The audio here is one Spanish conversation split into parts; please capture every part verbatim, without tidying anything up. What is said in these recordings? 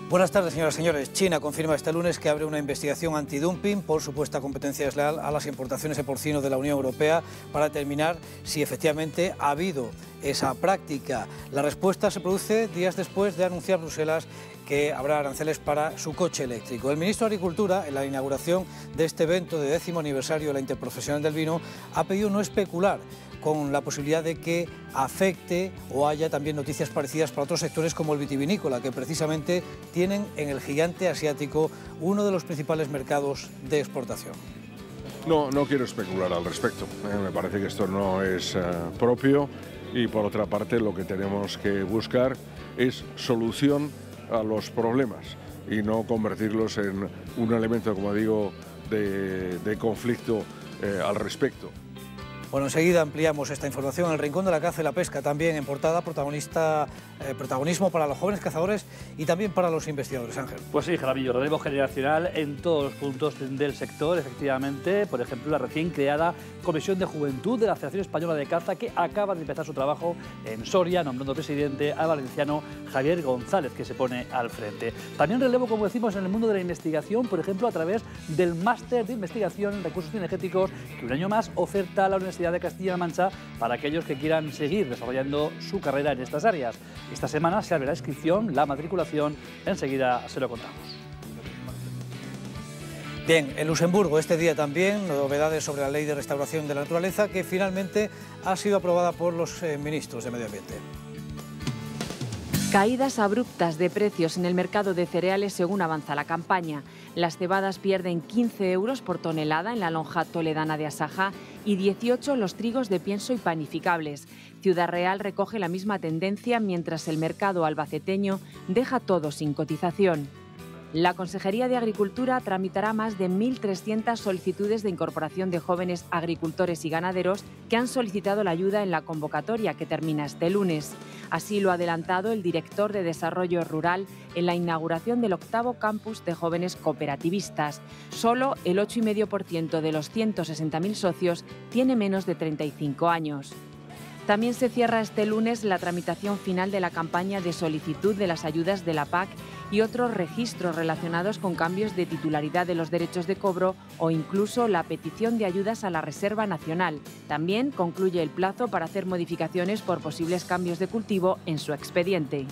Buenas tardes, señoras y señores. China confirma este lunes que abre una investigación antidumping por supuesta competencia desleal a las importaciones de porcino de la Unión Europea para determinar si efectivamente ha habido esa práctica. La respuesta se produce días después de anunciar Bruselas que habrá aranceles para su coche eléctrico. El ministro de Agricultura, en la inauguración de este evento de décimo aniversario de la Interprofesional del Vino, ha pedido no especular con la posibilidad de que afecte o haya también noticias parecidas para otros sectores como el vitivinícola, que precisamente tienen en el gigante asiático uno de los principales mercados de exportación. No, no quiero especular al respecto. Eh, me parece que esto no es eh, propio y, por otra parte, lo que tenemos que buscar es solución a los problemas y no convertirlos en un elemento, como digo, de, de conflicto eh, al respecto. Bueno, enseguida ampliamos esta información en el Rincón de la Caza y la Pesca, también en portada, protagonista, eh, protagonismo para los jóvenes cazadores y también para los investigadores. Ángel. Pues sí, Jaramillo, relevo generacional en todos los puntos del sector, efectivamente. Por ejemplo, la recién creada Comisión de Juventud de la Federación Española de Caza, que acaba de empezar su trabajo en Soria, nombrando presidente al valenciano Javier González, que se pone al frente. También relevo, como decimos, en el mundo de la investigación, por ejemplo, a través del Máster de Investigación en Recursos Cinegéticos, que un año más oferta a la Universidad de Castilla-La Mancha para aquellos que quieran seguir desarrollando su carrera en estas áreas. Esta semana se abre la inscripción, la matriculación, enseguida se lo contamos. Bien, en Luxemburgo este día también novedades sobre la Ley de Restauración de la Naturaleza, que finalmente ha sido aprobada por los eh, ministros de Medio Ambiente. Caídas abruptas de precios en el mercado de cereales según avanza la campaña. Las cebadas pierden quince euros por tonelada en la lonja toledana de Asaja y dieciocho los trigos de pienso y panificables. Ciudad Real recoge la misma tendencia, mientras el mercado albaceteño deja todo sin cotización. La Consejería de Agricultura tramitará más de mil trescientas solicitudes de incorporación de jóvenes agricultores y ganaderos que han solicitado la ayuda en la convocatoria que termina este lunes. Así lo ha adelantado el director de Desarrollo Rural en la inauguración del octavo campus de jóvenes cooperativistas. Solo el ocho coma cinco por ciento de los ciento sesenta mil socios tiene menos de treinta y cinco años. También se cierra este lunes la tramitación final de la campaña de solicitud de las ayudas de la P A C y otros registros relacionados con cambios de titularidad de los derechos de cobro o incluso la petición de ayudas a la Reserva Nacional. También concluye el plazo para hacer modificaciones por posibles cambios de cultivo en su expediente.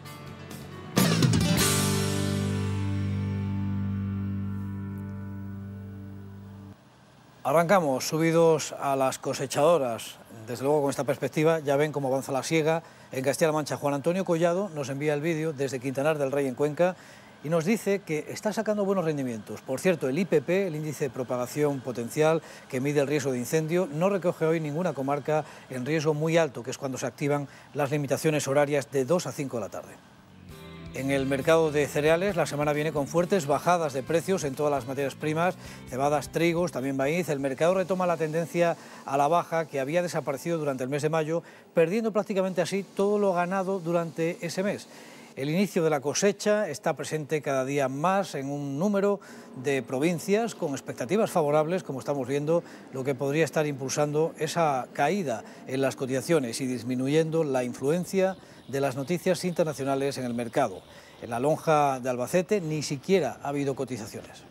Arrancamos subidos a las cosechadoras. Desde luego, con esta perspectiva ya ven cómo avanza la siega en Castilla-La Mancha. Juan Antonio Collado nos envía el vídeo desde Quintanar del Rey en Cuenca y nos dice que está sacando buenos rendimientos. Por cierto, el I P P, el índice de propagación potencial que mide el riesgo de incendio, no recoge hoy ninguna comarca en riesgo muy alto, que es cuando se activan las limitaciones horarias de dos a cinco de la tarde. En el mercado de cereales la semana viene con fuertes bajadas de precios en todas las materias primas, cebadas, trigos, también maíz. El mercado retoma la tendencia a la baja que había desaparecido durante el mes de mayo, perdiendo prácticamente así todo lo ganado durante ese mes. El inicio de la cosecha está presente cada día más en un número de provincias con expectativas favorables, como estamos viendo, lo que podría estar impulsando esa caída en las cotizaciones y disminuyendo la influencia de las noticias internacionales en el mercado. En la lonja de Albacete ni siquiera ha habido cotizaciones.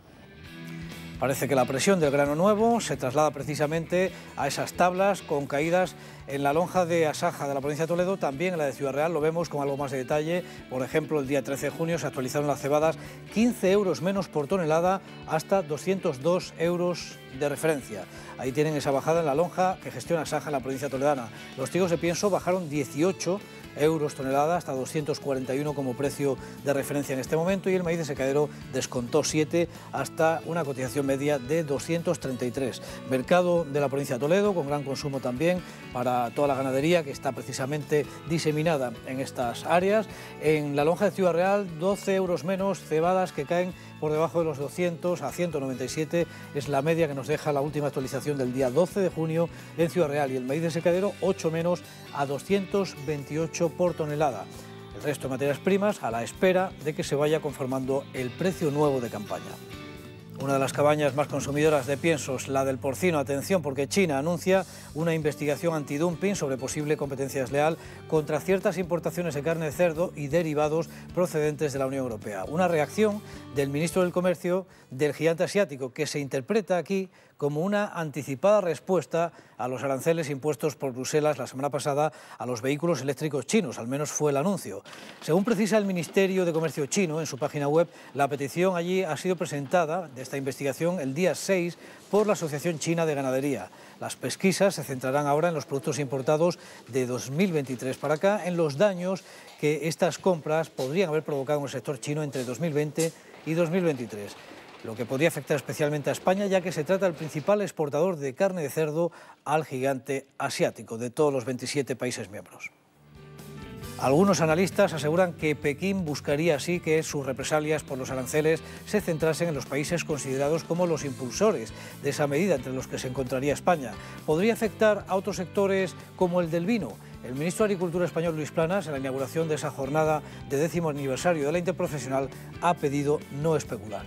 Parece que la presión del grano nuevo se traslada precisamente a esas tablas con caídas en la lonja de Asaja de la provincia de Toledo, también en la de Ciudad Real, lo vemos con algo más de detalle. Por ejemplo, el día trece de junio se actualizaron las cebadas, quince euros menos por tonelada hasta doscientos dos euros de referencia. Ahí tienen esa bajada en la lonja que gestiona Asaja en la provincia toledana. Los trigos de pienso bajaron dieciocho euros tonelada hasta doscientos cuarenta y uno como precio de referencia en este momento, y el maíz de secadero descontó siete hasta una cotización media de doscientos treinta y tres. Mercado de la provincia de Toledo con gran consumo también para toda la ganadería que está precisamente diseminada en estas áreas. En la lonja de Ciudad Real doce euros menos, cebadas que caen por debajo de los doscientos a ciento noventa y siete, es la media que nos deja la última actualización del día doce de junio en Ciudad Real, y el maíz de secadero ocho menos a doscientos veintiocho por tonelada. El resto de materias primas a la espera de que se vaya conformando el precio nuevo de campaña. Una de las cabañas más consumidoras de piensos, la del porcino. Atención, porque China anuncia una investigación antidumping sobre posible competencia desleal contra ciertas importaciones de carne de cerdo y derivados procedentes de la Unión Europea. Una reacción del ministro del Comercio del gigante asiático, que se interpreta aquí como una anticipada respuesta a los aranceles impuestos por Bruselas la semana pasada a los vehículos eléctricos chinos, al menos fue el anuncio. Según precisa el Ministerio de Comercio chino en su página web, la petición allí ha sido presentada de esta investigación el día seis por la Asociación China de Ganadería. Las pesquisas se centrarán ahora en los productos importados de dos mil veintitrés para acá, en los daños que estas compras podrían haber provocado en el sector chino entre dos mil veinte y dos mil veintitrés. Lo que podría afectar especialmente a España, ya que se trata del principal exportador de carne de cerdo al gigante asiático de todos los veintisiete países miembros. Algunos analistas aseguran que Pekín buscaría así que sus represalias por los aranceles se centrasen en los países considerados como los impulsores de esa medida, entre los que se encontraría España. Podría afectar a otros sectores como el del vino. El ministro de Agricultura español, Luis Planas, en la inauguración de esa jornada de décimo aniversario de la Interprofesional, ha pedido no especular.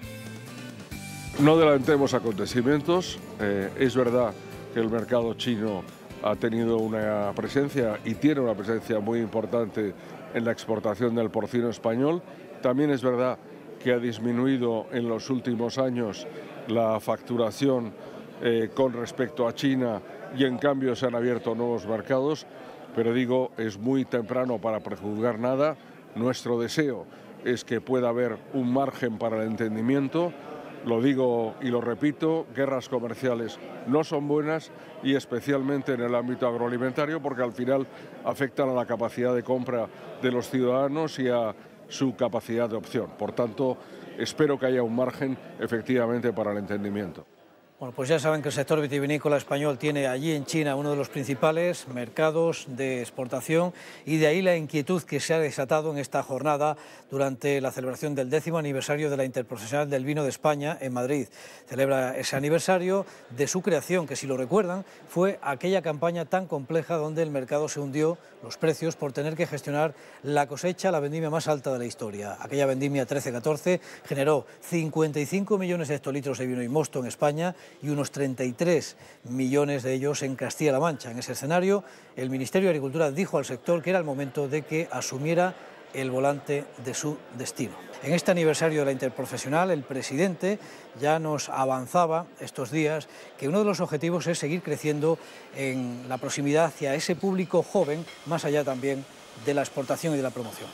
No adelantemos acontecimientos. Eh, es verdad que el mercado chino ha tenido una presencia y tiene una presencia muy importante en la exportación del porcino español. También es verdad que ha disminuido en los últimos años la facturación eh, con respecto a China y en cambio se han abierto nuevos mercados, pero digo, es muy temprano para prejuzgar nada. Nuestro deseo es que pueda haber un margen para el entendimiento. Lo digo y lo repito, guerras comerciales no son buenas y especialmente en el ámbito agroalimentario porque al final afectan a la capacidad de compra de los ciudadanos y a su capacidad de opción. Por tanto, espero que haya un margen efectivamente para el entendimiento. Bueno, pues ya saben que el sector vitivinícola español tiene allí en China uno de los principales mercados de exportación y de ahí la inquietud que se ha desatado en esta jornada durante la celebración del décimo aniversario de la Interprofesional del Vino de España en Madrid. Celebra ese aniversario de su creación, que si lo recuerdan fue aquella campaña tan compleja donde el mercado se hundió los precios por tener que gestionar la cosecha, la vendimia más alta de la historia. Aquella vendimia trece catorce generó cincuenta y cinco millones de hectolitros de vino y mosto en España y unos treinta y tres millones de ellos en Castilla-La Mancha. En ese escenario, el Ministerio de Agricultura dijo al sector que era el momento de que asumiera el volante de su destino. En este aniversario de la Interprofesional, el presidente ya nos avanzaba estos días que uno de los objetivos es seguir creciendo en la proximidad hacia ese público joven, más allá también de la exportación y de la promoción.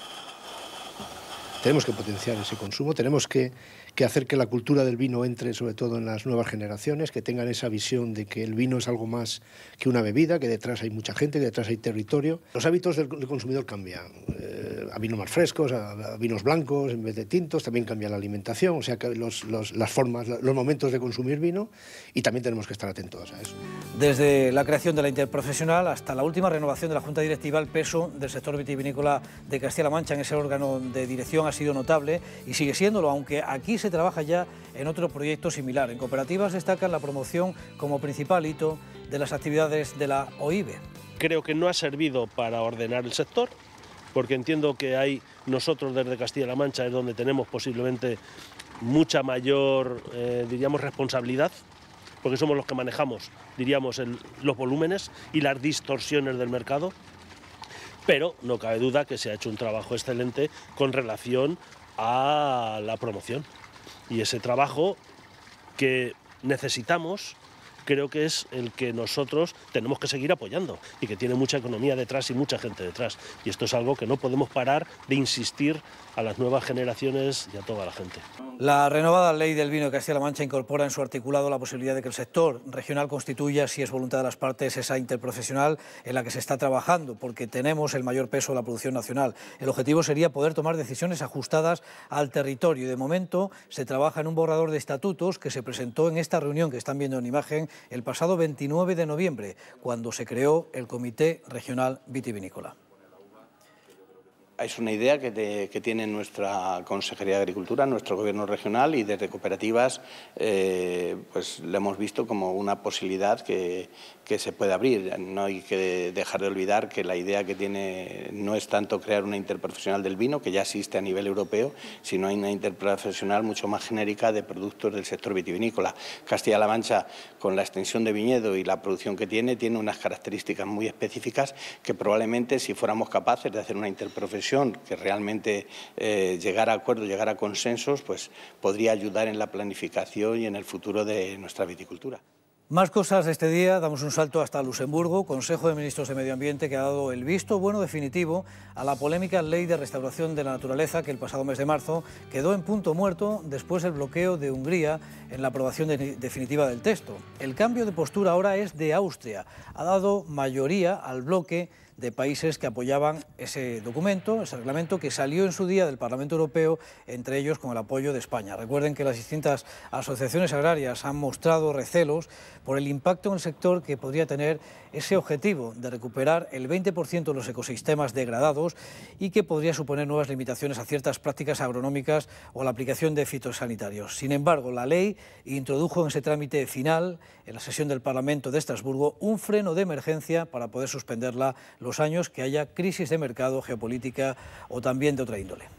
Tenemos que potenciar ese consumo, tenemos que, que hacer que la cultura del vino entre sobre todo en las nuevas generaciones, que tengan esa visión de que el vino es algo más que una bebida, que detrás hay mucha gente, que detrás hay territorio. Los hábitos del, del consumidor cambian, eh, a vinos más frescos, a, a vinos blancos en vez de tintos, también cambia la alimentación, o sea que los, los, las formas, los momentos de consumir vino y también tenemos que estar atentos a eso. Desde la creación de la Interprofesional hasta la última renovación de la Junta Directiva, el peso del sector vitivinícola de Castilla-La Mancha en ese órgano de dirección ha sido notable y sigue siéndolo, aunque aquí se trabaja ya en otro proyecto similar. En cooperativas destacan la promoción como principal hito de las actividades de la O I B E. Creo que no ha servido para ordenar el sector, porque entiendo que hay nosotros desde Castilla-La Mancha es donde tenemos posiblemente mucha mayor, eh, diríamos, responsabilidad, porque somos los que manejamos, diríamos, el, los volúmenes y las distorsiones del mercado. Pero no cabe duda que se ha hecho un trabajo excelente con relación a la promoción. Y ese trabajo que necesitamos creo que es el que nosotros tenemos que seguir apoyando y que tiene mucha economía detrás y mucha gente detrás. Y esto es algo que no podemos parar de insistir a las nuevas generaciones y a toda la gente. La renovada Ley del Vino de Castilla-La Mancha incorpora en su articulado la posibilidad de que el sector regional constituya, si es voluntad de las partes, esa interprofesional en la que se está trabajando, porque tenemos el mayor peso de la producción nacional. El objetivo sería poder tomar decisiones ajustadas al territorio y de momento se trabaja en un borrador de estatutos que se presentó en esta reunión que están viendo en imagen el pasado veintinueve de noviembre, cuando se creó el Comité Regional Vitivinícola. es una idea que, te, que tiene nuestra Consejería de Agricultura, nuestro Gobierno regional, y desde cooperativas eh, pues lo hemos visto como una posibilidad que, que se puede abrir. No hay que dejar de olvidar que la idea que tiene no es tanto crear una interprofesional del vino, que ya existe a nivel europeo, sino hay una interprofesional mucho más genérica de productos del sector vitivinícola. Castilla-La Mancha, con la extensión de viñedo y la producción que tiene, tiene unas características muy específicas que probablemente, si fuéramos capaces de hacer una interprofesión que realmente eh, llegara a acuerdos, llegara a consensos, pues podría ayudar en la planificación y en el futuro de nuestra viticultura. Más cosas de este día, damos un salto hasta Luxemburgo. Consejo de Ministros de Medio Ambiente que ha dado el visto bueno definitivo a la polémica Ley de Restauración de la Naturaleza que el pasado mes de marzo quedó en punto muerto después del bloqueo de Hungría en la aprobación de definitiva del texto. El cambio de postura ahora es de Austria. Ha dado mayoría al bloque de países que apoyaban ese documento, ese reglamento que salió en su día del Parlamento Europeo, entre ellos con el apoyo de España. Recuerden que las distintas asociaciones agrarias han mostrado recelos por el impacto en el sector que podría tener ese objetivo de recuperar el veinte por ciento de los ecosistemas degradados y que podría suponer nuevas limitaciones a ciertas prácticas agronómicas o a la aplicación de fitosanitarios. Sin embargo, la ley introdujo en ese trámite final, en la sesión del Parlamento de Estrasburgo, un freno de emergencia para poder suspenderla los años que haya crisis de mercado, geopolítica o también de otra índole.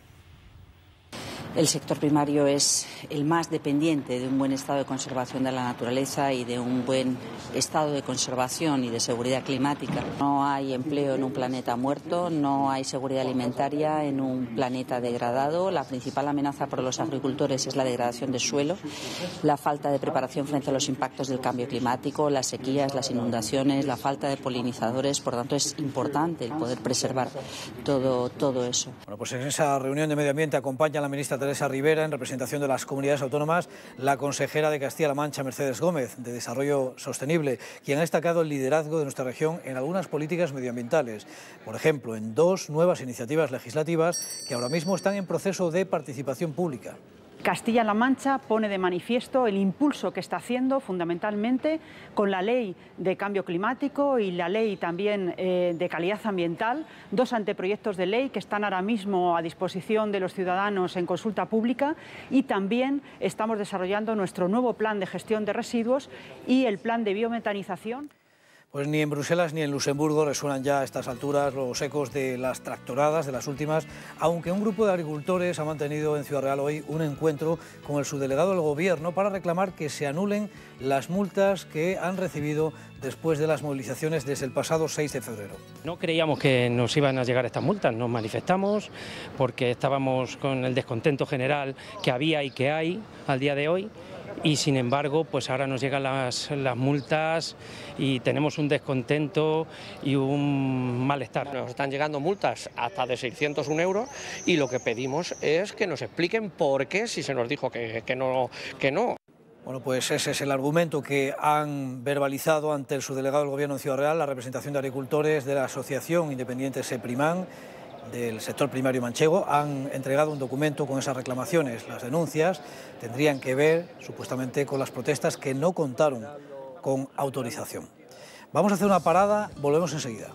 El sector primario es el más dependiente de un buen estado de conservación de la naturaleza y de un buen estado de conservación y de seguridad climática. No hay empleo en un planeta muerto, no hay seguridad alimentaria en un planeta degradado. La principal amenaza para los agricultores es la degradación del suelo, la falta de preparación frente a los impactos del cambio climático, las sequías, las inundaciones, la falta de polinizadores. Por tanto, es importante el poder preservar todo, todo eso. Bueno, pues en esa reunión de medio ambiente acompaña a la ministra Teresa Rivera, en representación de las comunidades autónomas, la consejera de Castilla-La Mancha, Mercedes Gómez, de Desarrollo Sostenible, quien ha destacado el liderazgo de nuestra región en algunas políticas medioambientales. Por ejemplo, en dos nuevas iniciativas legislativas que ahora mismo están en proceso de participación pública. Castilla-La Mancha pone de manifiesto el impulso que está haciendo fundamentalmente con la Ley de Cambio Climático y la Ley también eh, de Calidad Ambiental, dos anteproyectos de ley que están ahora mismo a disposición de los ciudadanos en consulta pública, y también estamos desarrollando nuestro nuevo plan de gestión de residuos y el plan de biometanización. Pues ni en Bruselas ni en Luxemburgo resuenan ya a estas alturas los ecos de las tractoradas, de las últimas, aunque un grupo de agricultores ha mantenido en Ciudad Real hoy un encuentro con el subdelegado del Gobierno para reclamar que se anulen las multas que han recibido después de las movilizaciones desde el pasado seis de febrero. No creíamos que nos iban a llegar estas multas, nos manifestamos porque estábamos con el descontento general que había y que hay al día de hoy. Y sin embargo, pues ahora nos llegan las, las multas y tenemos un descontento y un malestar. Nos están llegando multas hasta de seiscientos un euros y lo que pedimos es que nos expliquen por qué, si se nos dijo que, que, no, que no. Bueno, pues ese es el argumento que han verbalizado ante el subdelegado del Gobierno en Ciudad Real, la representación de agricultores de la Asociación Independiente SEPRIMAN, del sector primario manchego. Han entregado un documento con esas reclamaciones. Las denuncias tendrían que ver, supuestamente, con las protestas que no contaron con autorización. Vamos a hacer una parada, volvemos enseguida.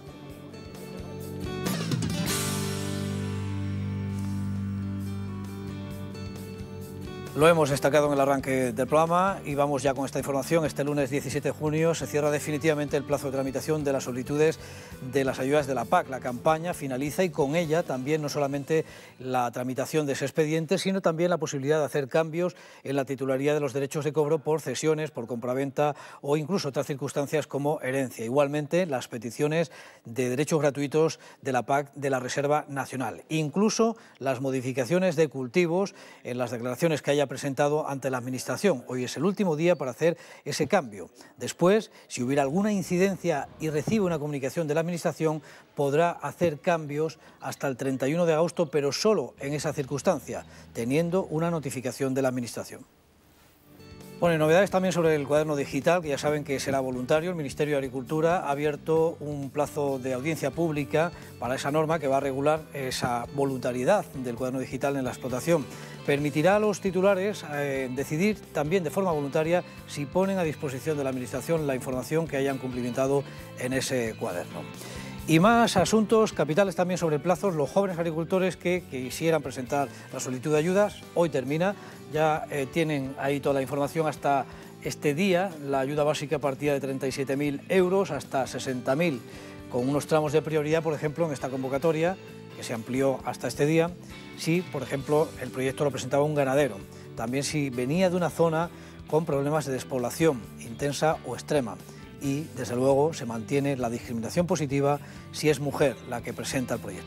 Lo hemos destacado en el arranque del programa y vamos ya con esta información. Este lunes diecisiete de junio se cierra definitivamente el plazo de tramitación de las solicitudes de las ayudas de la P A C. La campaña finaliza y con ella también no solamente la tramitación de ese expediente, sino también la posibilidad de hacer cambios en la titularidad de los derechos de cobro por cesiones, por compraventa o incluso otras circunstancias como herencia. Igualmente las peticiones de derechos gratuitos de la P A C de la Reserva Nacional. Incluso las modificaciones de cultivos en las declaraciones que haya presentado ante la Administración. Hoy es el último día para hacer ese cambio. Después, si hubiera alguna incidencia y recibe una comunicación de la Administración, podrá hacer cambios hasta el treinta y uno de agosto, pero solo en esa circunstancia, teniendo una notificación de la Administración. Bueno, y novedades también sobre el cuaderno digital, que ya saben que será voluntario. El Ministerio de Agricultura ha abierto un plazo de audiencia pública para esa norma que va a regular esa voluntariedad del cuaderno digital en la explotación. Permitirá a los titulares eh, decidir también de forma voluntaria si ponen a disposición de la Administración la información que hayan cumplimentado en ese cuaderno. Y más asuntos capitales también sobre plazos. Los jóvenes agricultores que, que quisieran presentar la solicitud de ayudas, hoy termina, ya eh, tienen ahí toda la información hasta este día. La ayuda básica partía de treinta y siete mil euros hasta sesenta mil, con unos tramos de prioridad, por ejemplo, en esta convocatoria, que se amplió hasta este día, si, por ejemplo, el proyecto lo presentaba un ganadero. También si venía de una zona con problemas de despoblación intensa o extrema. Y, desde luego, se mantiene la discriminación positiva si es mujer la que presenta el proyecto.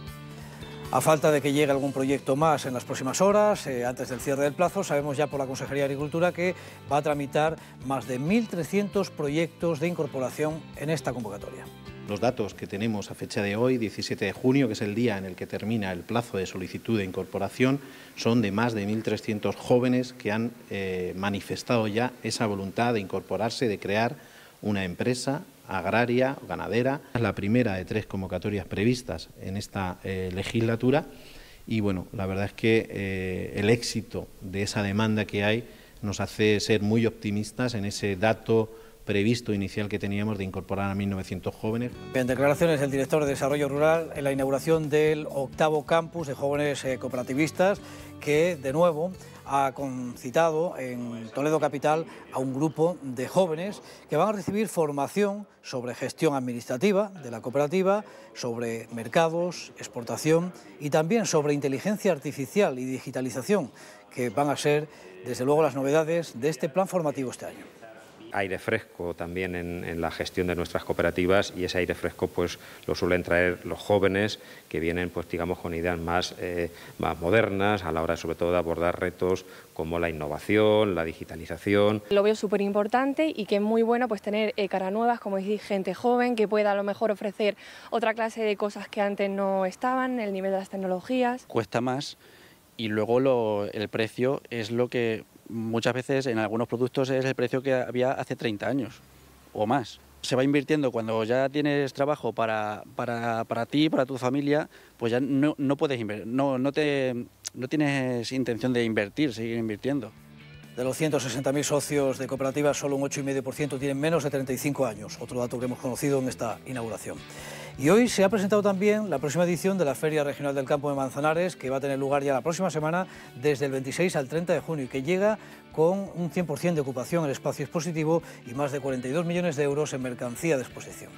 A falta de que llegue algún proyecto más en las próximas horas, eh, antes del cierre del plazo, sabemos ya por la Consejería de Agricultura que va a tramitar más de mil trescientos proyectos de incorporación en esta convocatoria. Los datos que tenemos a fecha de hoy, diecisiete de junio, que es el día en el que termina el plazo de solicitud de incorporación, son de más de mil trescientos jóvenes que han eh, manifestado ya esa voluntad de incorporarse, de crear una empresa agraria o ganadera. Es la primera de tres convocatorias previstas en esta eh, legislatura y bueno, la verdad es que eh, el éxito de esa demanda que hay nos hace ser muy optimistas en ese dato previsto inicial que teníamos de incorporar a mil novecientos jóvenes. En declaraciones del director de Desarrollo Rural en la inauguración del octavo campus de jóvenes eh, cooperativistas, que de nuevo ha concitado en Toledo Capital a un grupo de jóvenes que van a recibir formación sobre gestión administrativa de la cooperativa, sobre mercados, exportación y también sobre inteligencia artificial y digitalización, que van a ser, desde luego, las novedades de este plan formativo este año. Aire fresco también en, en la gestión de nuestras cooperativas y ese aire fresco pues lo suelen traer los jóvenes que vienen pues digamos con ideas más, eh, más modernas a la hora sobre todo de abordar retos como la innovación, la digitalización. Lo veo súper importante y que es muy bueno pues tener eh, caras nuevas, como decís, gente joven que pueda a lo mejor ofrecer otra clase de cosas que antes no estaban, el nivel de las tecnologías. Cuesta más y luego lo, el precio es lo que muchas veces en algunos productos es el precio que había hace treinta años o más. Se va invirtiendo cuando ya tienes trabajo para, para, para ti, para tu familia, pues ya no, no puedes invertir, no, no, te, no tienes intención de invertir, seguir invirtiendo. De los ciento sesenta mil socios de cooperativas, solo un ocho coma cinco por ciento tienen menos de treinta y cinco años, otro dato que hemos conocido en esta inauguración. Y hoy se ha presentado también la próxima edición de la Feria Regional del Campo de Manzanares, que va a tener lugar ya la próxima semana, desde el veintiséis al treinta de junio, y que llega con un cien por cien de ocupación en el espacio expositivo y más de cuarenta y dos millones de euros en mercancía de exposición.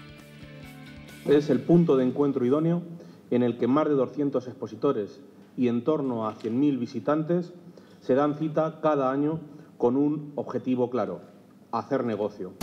Es el punto de encuentro idóneo en el que más de doscientos expositores y en torno a cien mil visitantes se dan cita cada año con un objetivo claro: hacer negocio.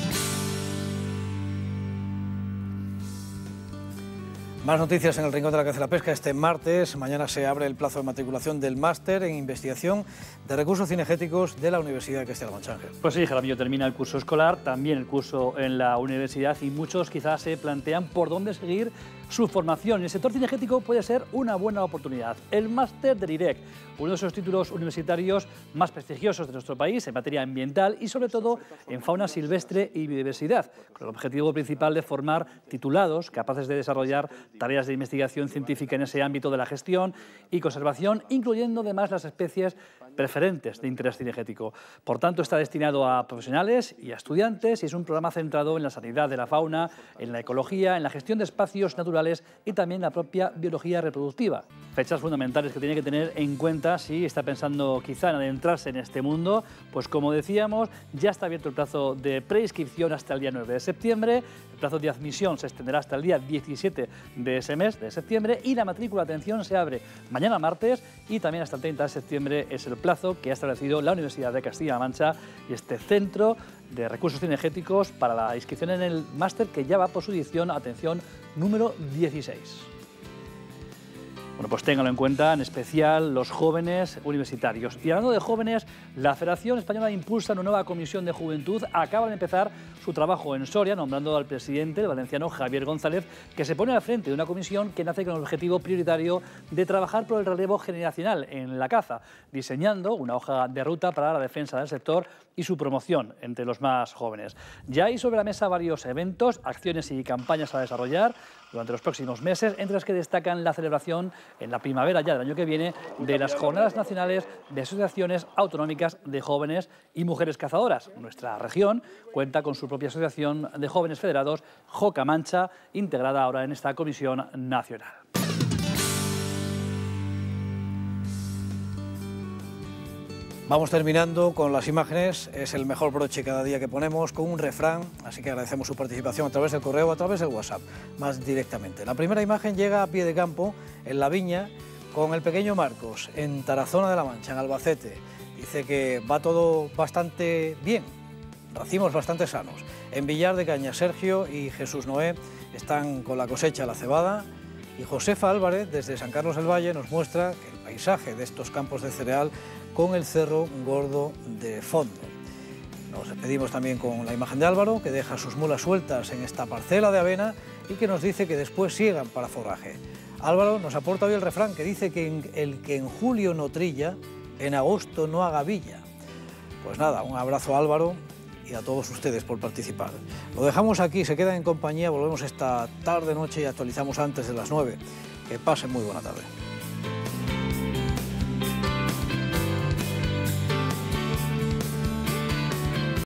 Más noticias en el Rincón de la Caza y la Pesca. Este martes, mañana se abre el plazo de matriculación del máster en investigación de recursos cinegéticos de la Universidad de Castilla-La Mancha. Pues sí, Jaramillo, termina el curso escolar, también el curso en la universidad, y muchos quizás se plantean por dónde seguir su formación. El sector cinegético puede ser una buena oportunidad. El máster del I R E C, uno de esos títulos universitarios más prestigiosos de nuestro país en materia ambiental y sobre todo en fauna silvestre y biodiversidad, con el objetivo principal de formar titulados capaces de desarrollar tareas de investigación científica en ese ámbito de la gestión y conservación, incluyendo además las especies preferentes de interés cinegético. Por tanto, está destinado a profesionales y a estudiantes y es un programa centrado en la sanidad de la fauna, en la ecología, en la gestión de espacios naturales y también la propia biología reproductiva. Fechas fundamentales que tiene que tener en cuenta si está pensando quizá en adentrarse en este mundo. Pues como decíamos, ya está abierto el plazo de preinscripción hasta el día nueve de septiembre, el plazo de admisión se extenderá hasta el día diecisiete de ese mes de septiembre y la matrícula, atención, se abre mañana martes y también hasta el treinta de septiembre es el plazo que ha establecido la Universidad de Castilla-La Mancha y este Centro de Recursos Cinegéticos para la inscripción en el máster, que ya va por su edición, atención, número dieciséis. Bueno, pues ténganlo en cuenta, en especial los jóvenes universitarios. Y hablando de jóvenes, la Federación Española impulsa una nueva comisión de juventud. Acaba de empezar su trabajo en Soria, nombrando al presidente, el valenciano Javier González, que se pone al frente de una comisión que nace con el objetivo prioritario de trabajar por el relevo generacional en la caza, diseñando una hoja de ruta para la defensa del sector y su promoción entre los más jóvenes. Ya hay sobre la mesa varios eventos, acciones y campañas a desarrollar durante los próximos meses, entre las que destacan la celebración en la primavera ya del año que viene de las Jornadas Nacionales de Asociaciones Autonómicas de Jóvenes y Mujeres Cazadoras. Nuestra región cuenta con su propia asociación de jóvenes federados, Jocamancha, integrada ahora en esta comisión nacional. Vamos terminando con las imágenes, es el mejor broche cada día que ponemos, con un refrán, así que agradecemos su participación a través del correo o a través del WhatsApp, más directamente. La primera imagen llega a pie de campo, en la viña, con el pequeño Marcos, en Tarazona de la Mancha, en Albacete. Dice que va todo bastante bien, racimos bastante sanos. En Villar de Cañas, Sergio y Jesús Noé están con la cosecha de la cebada, y Josefa Álvarez, desde San Carlos del Valle, nos muestra que el paisaje de estos campos de cereal con el Cerro Gordo de fondo. Nos despedimos también con la imagen de Álvaro, que deja sus mulas sueltas en esta parcela de avena y que nos dice que después siegan para forraje. Álvaro nos aporta hoy el refrán que dice que en, el que en julio no trilla, en agosto no haga villa. Pues nada, un abrazo a Álvaro y a todos ustedes por participar. Lo dejamos aquí, se quedan en compañía, volvemos esta tarde-noche y actualizamos antes de las nueve. Que pasen muy buena tarde.